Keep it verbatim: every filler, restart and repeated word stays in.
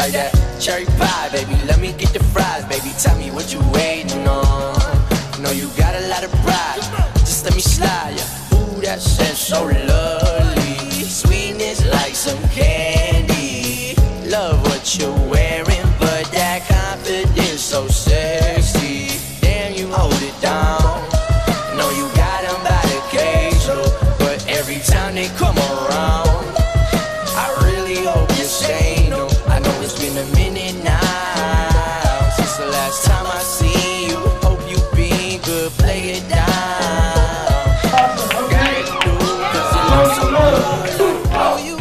like that cherry pie, baby. Let me get the fries, baby. Tell me what you waiting on. Know you got a lot of pride. Just let me slide, yeah. Ooh, that shit so lovely. Sweetness like some candy. Love what you're wearing, but that confidence so sexy. Damn, you hold it down. Know you got them by the cage, but every time they come around, I really hope you stay. No, I know it's been a minute now since the last time I seen you. Hope you been good, play it down. Gotta do, cause it looks so good. Oh, you